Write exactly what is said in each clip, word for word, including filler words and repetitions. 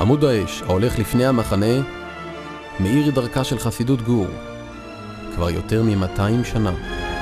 עמוד האש ההולך לפני המחנה מאיר דרכה של חסידות גור כבר יותר מ-מאתיים שנה.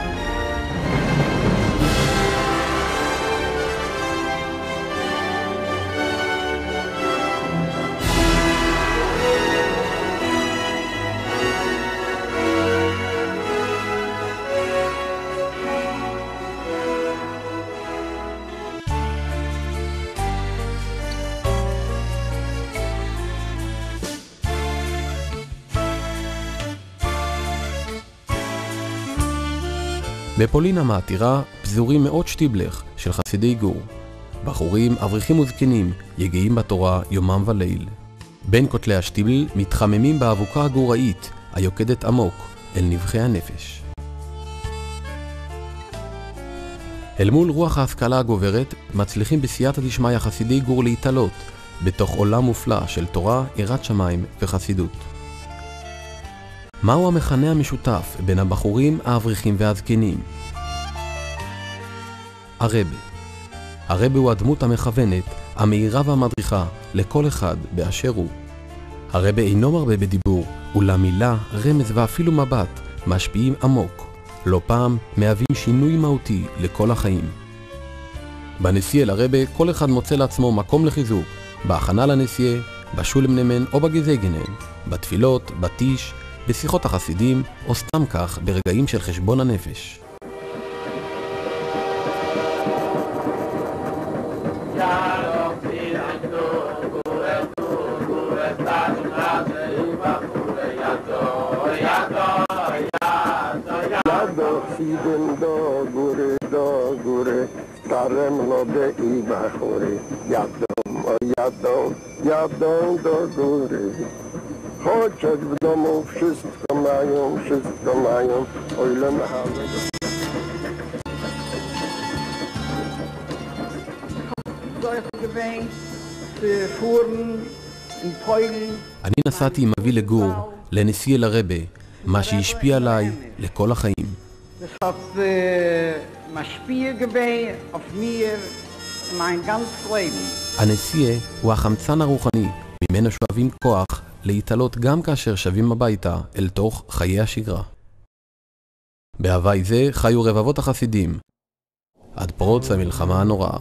בפולין המעתירה פזורים מאות שטיבלך של חסידי גור. בחורים, אברכים וזקנים, יגעים בתורה יומם וליל. בין כותלי השטיבל מתחממים באבוקה הגוראית, היוקדת עמוק, אל נבחי הנפש. אל מול רוח ההשכלה הגוברת, מצליחים בסייעתא דשמיא חסידי גור להתעלות, בתוך עולם מופלא של תורה, יראת שמיים וחסידות. מהו המכנה המשותף בין הבחורים, האברכים והזקנים? הרבי. הרבי הוא הדמות המכוונת, המאירה והמדריכה לכל אחד באשר הוא. הרבי אינו מרבה בדיבור, אולם מילה, רמז ואפילו מבט משפיעים עמוק, לא פעם מהווים שינוי מהותי לכל החיים. בנסיעה לרבי כל אחד מוצא לעצמו מקום לחיזוק, בהכנה לנסיעה, בשולם נמן או בגזגנן, בתפילות, בתיש, בשיחות החסידים, או סתם כך ברגעים של חשבון הנפש. Chodź w domu, wszystko mają, wszystko mają, o ile mamy. אני נסעתי עם אבי לגור, לנסיעה לרבי, מה שהשפיע עליי לכל החיים. Das hat משפיע גבי auf mir mein ganzes Leben. הנסיעה הוא החמצן הרוחני, ממנו שואבים כוח להתעלות גם כאשר שבים הביתה אל תוך חיי השגרה. בהווי זה חיו רבבות החסידים, עד פרוץ המלחמה הנוראה.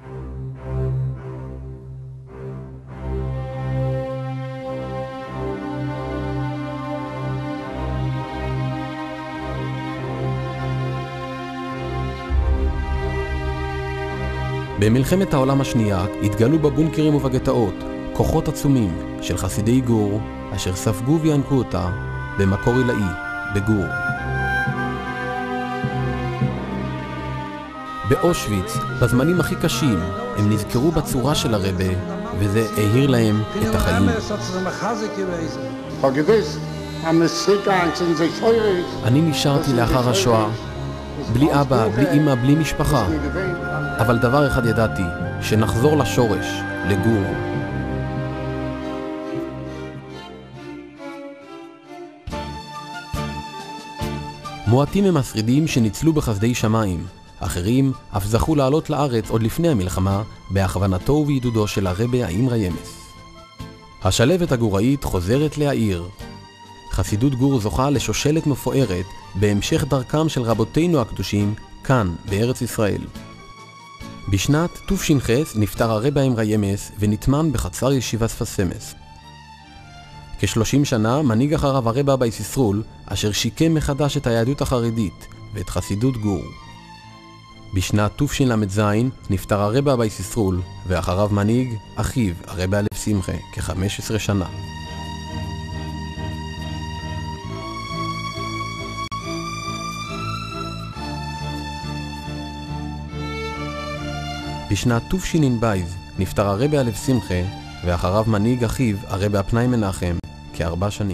במלחמת העולם השנייה התגלו בבונקרים ובגטאות כוחות עצומים של חסידי גור אשר ספגו וינקו אותה במקור עילאי, בגור. באושוויץ, בזמנים הכי קשים, הם נזכרו בצורה של הרבי, וזה העיר להם את החיים. אני נשארתי לאחר השואה, בלי אבא, בלי אמא, בלי משפחה. אבל דבר אחד ידעתי, שנחזור לשורש, לגור. מועטים הם השרידים שניצלו בחסדי שמיים, אחרים אף זכו לעלות לארץ עוד לפני המלחמה בהכוונתו ובעידודו של הרבי האמרה ימס. השלבת הגוראית חוזרת להעיר. חסידות גור זוכה לשושלת מפוארת בהמשך דרכם של רבותינו הקדושים כאן בארץ ישראל. בשנת תש"ח נפטר הרבי האמרה ימס ונטמן בחצר ישיבת ספסמס. כשלושים שנה מנהיג אחריו הרבי אבא יששרול, אשר שיקם מחדש את היהדות החרדית ואת חסידות גור. בשנת תשל"ז נפטר הרבי אבא יששרול, ואחריו מנהיג אחיו הרבי אלף שמחה כ-חמש עשרה שנה. בשנת תשנ"בייז נפטר הרבי אלף שמחה, ואחריו מנהיג אחיו הרבי הפנאי מנחם כארבע שנים.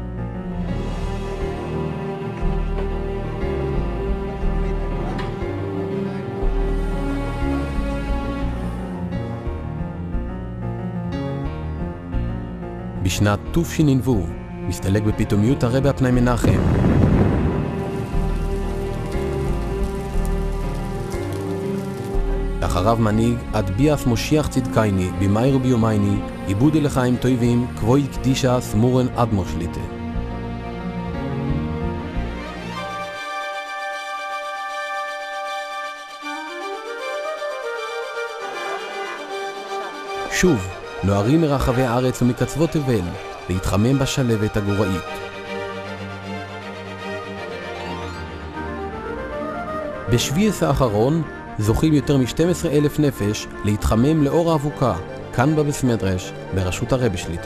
בשנת תשנ"ו מסתלק בפתאומיות הרבי הפנאי מנחם. אחריו מנהיג עד ביאס מושיח צדקייני במאיר וביומייני עיבוד לחיים טובים, כבוי קדישה סמורן אדמו"ר שליטה. שוב, נוערים מרחבי הארץ ומקצוות תבל להתחמם בשלבת הגוראית. בשביעס האחרון זוכים יותר מ-שנים עשר אלף נפש להתחמם לאור האבוקה, כאן בבית מדרש, בראשות הרבי שליטה.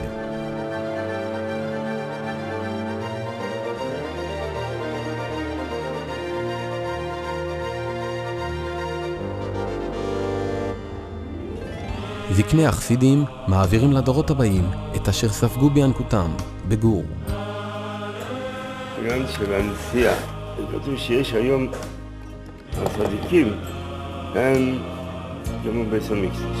זקני החסידים מעבירים לדורות הבאים את אשר ספגו בינקותם, בגור. עניין של הנשיאה, כתוב שיש היום הצדיקים, הם כמו בית המקדש.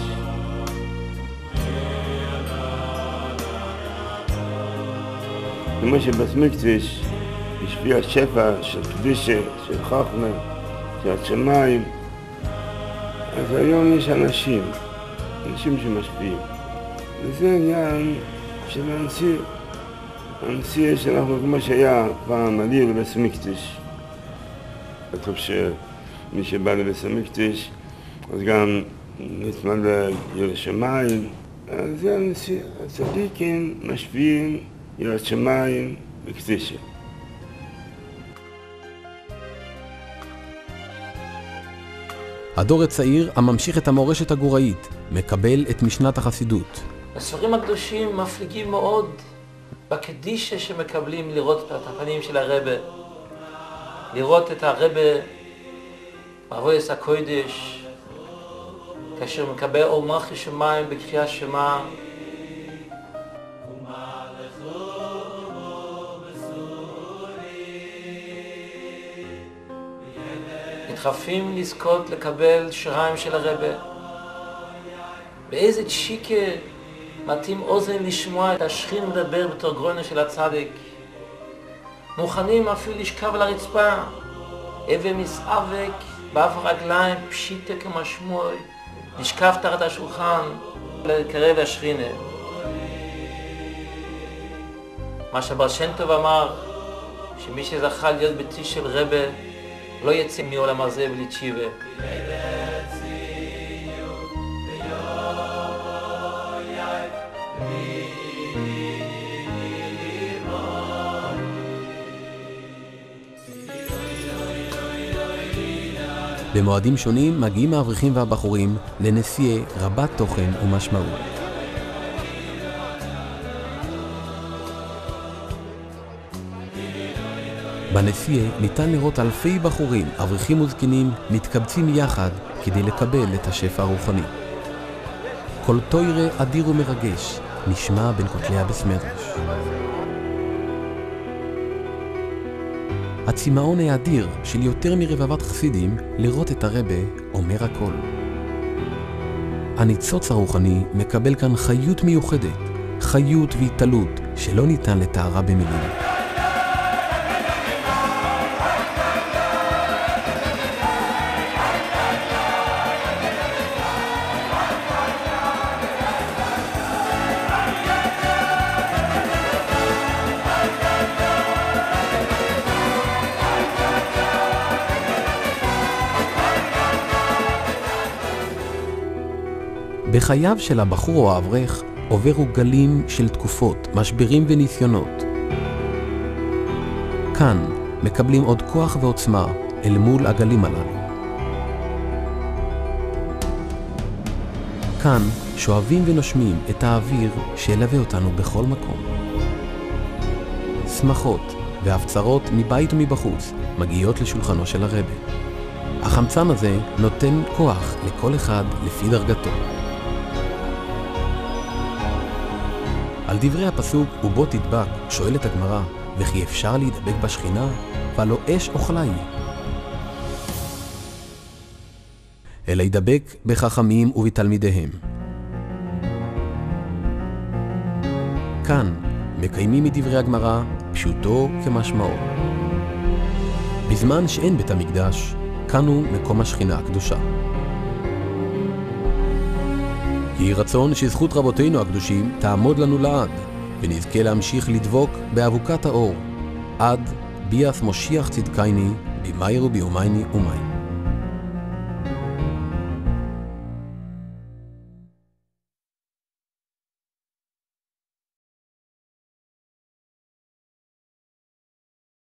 כמו שבית המקדש השפיע שפע של קדישה, של חוכמה, של השמיים, אז היום יש אנשים, אנשים שמשפיעים. וזה עניין של הנשיאה. הנשיאה שאנחנו כמו שהיה פעם עלי לבית המקדש. כתוב שמי שבא לבית המקדש, אז גם נתמלא יראת שמיים. אז זה הנשיאה. הצדיקים משפיעים יראת שמיים וקדישה. הדור הצעיר הממשיך את המורשת הגוראית מקבל את משנת החסידות. הספרים הקדושים מפליגים מאוד בקדישה שמקבלים לראות את הפנים של הרבה, לראות את הרבה בעבודת הקודש, כאשר מקבל אור מלכות שמיים בקריאת שמע. מתחפים לזכות לקבל שיריים של הרבה. באיזה צ'יקה מתאים אוזן לשמוע את השכין מדבר בתור גרונו של הצדיק. מוכנים אפילו לשכב על הרצפה, אבן מסאבק, באף הרגליים, פשיטה כמשמעוי, לשכב תחת השולחן, לקרב לשכינה. מה שהבר שם טוב אמר, שמי שזכה להיות ביתי של רבה, לא יצא מעולם הזה בלי תשיבה. במועדים שונים מגיעים האברכים והבחורים לנשיאי רבת תוכן ומשמעות. בנשיאה ניתן לראות אלפי בחורים, אברכים וזקנים, מתקבצים יחד כדי לקבל את השפע הרוחני. כל תוירה אדיר ומרגש נשמע בין כותלי הבית מדרש. הצמאון האדיר של יותר מרבבת חסידים לראות את הרבה אומר הכל. הניצוץ הרוחני מקבל כאן חיות מיוחדת, חיות והתעלות שלא ניתן לתארה במילים. בחייו של הבחור או האברך עוברו גלים של תקופות, משברים וניסיונות. כאן מקבלים עוד כוח ועוצמה אל מול הגלים הללו. כאן שואבים ונושמים את האוויר שילווה אותנו בכל מקום. שמחות והפצרות מבית ומבחוץ מגיעות לשולחנו של הרבי. החמצן הזה נותן כוח לכל אחד לפי דרגתו. על דברי הפסוק ובו תדבק שואלת הגמרא, וכי אפשר להידבק בשכינה ולא אש אוכלה היא, אלא ידבק בחכמים ובתלמידיהם. כאן מקיימים מדברי הגמרא פשוטו כמשמעו. בזמן שאין בית המקדש, כאן הוא מקום השכינה הקדושה. יהי רצון שזכות רבותינו הקדושים תעמוד לנו לעד, ונזכה להמשיך לדבוק באבוקת האור, עד ביאס מושיח צדקייני, במהר וביומייני ומייני.